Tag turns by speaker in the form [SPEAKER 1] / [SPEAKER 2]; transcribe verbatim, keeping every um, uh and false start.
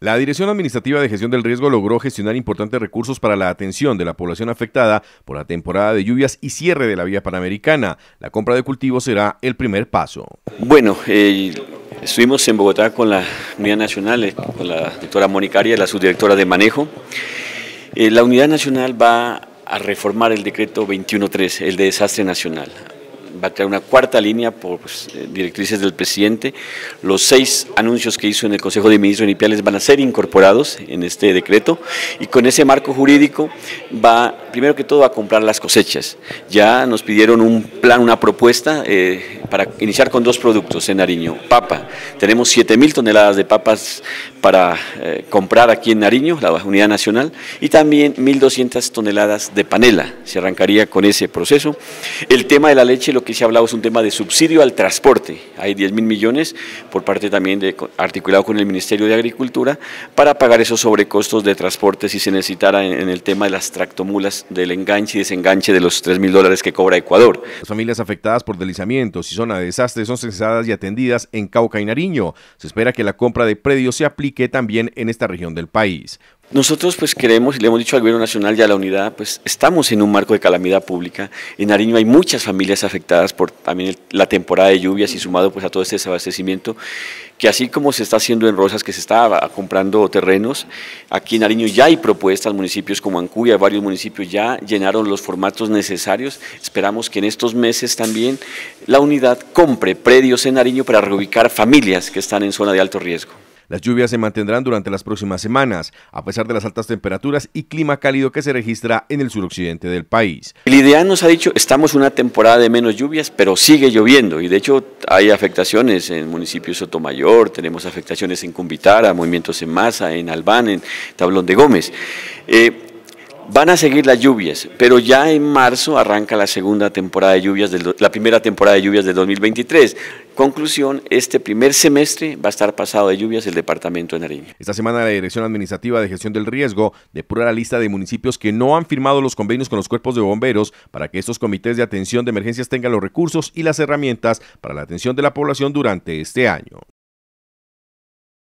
[SPEAKER 1] La Dirección Administrativa de Gestión del Riesgo logró gestionar importantes recursos para la atención de la población afectada por la temporada de lluvias y cierre de la vía panamericana. La compra de cultivos será el primer paso.
[SPEAKER 2] Bueno, eh, estuvimos en Bogotá con la Unidad Nacional, eh, con la doctora Mónica Arias, la subdirectora de manejo. Eh, la Unidad Nacional va a reformar el decreto veintiuno trece, el de desastre nacional. Va a crear una cuarta línea por pues, directrices del presidente. Los seis anuncios que hizo en el Consejo de Ministros Iniciales van a ser incorporados en este decreto y con ese marco jurídico va, primero que todo, a comprar las cosechas. Ya nos pidieron un plan, una propuesta eh, para iniciar con dos productos en Nariño. Papa, tenemos siete mil toneladas de papas para eh, comprar aquí en Nariño, la Unidad Nacional, y también mil doscientas toneladas de panela. Se arrancaría con ese proceso. El tema de la leche, lo que se ha hablado es un tema de subsidio al transporte. Hay diez mil millones por parte también de, articulado con el Ministerio de Agricultura para pagar esos sobrecostos de transporte si se necesitara en, en el tema de las tractomulas, del enganche y desenganche de los tres mil dólares que cobra Ecuador.
[SPEAKER 1] Las familias afectadas por deslizamientos y zona de desastre son censadas y atendidas en Cauca y Nariño. Se espera que la compra de predios se aplique también en esta región del país.
[SPEAKER 2] Nosotros pues queremos, y le hemos dicho al Gobierno Nacional y a la unidad, pues estamos en un marco de calamidad pública. En Nariño hay muchas familias afectadas por también la temporada de lluvias y sumado pues a todo este desabastecimiento, que así como se está haciendo en Rosas, que se está comprando terrenos, aquí en Nariño ya hay propuestas, municipios como Ancuya, varios municipios ya llenaron los formatos necesarios. Esperamos que en estos meses también la unidad compre predios en Nariño para reubicar familias que están en zona de alto riesgo.
[SPEAKER 1] Las lluvias se mantendrán durante las próximas semanas, a pesar de las altas temperaturas y clima cálido que se registra en el suroccidente del país.
[SPEAKER 2] El IDEAN nos ha dicho, estamos en una temporada de menos lluvias, pero sigue lloviendo, y de hecho hay afectaciones en el municipio de Sotomayor, tenemos afectaciones en Cumbitara, movimientos en masa, en Albán, en Tablón de Gómez. Eh, Van a seguir las lluvias, pero ya en marzo arranca la segunda temporada de lluvias, del, la primera temporada de lluvias del dos mil veintitrés. Conclusión, este primer semestre va a estar pasado de lluvias el departamento de Nariño.
[SPEAKER 1] Esta semana la Dirección Administrativa de Gestión del Riesgo depura la lista de municipios que no han firmado los convenios con los cuerpos de bomberos para que estos comités de atención de emergencias tengan los recursos y las herramientas para la atención de la población durante este año.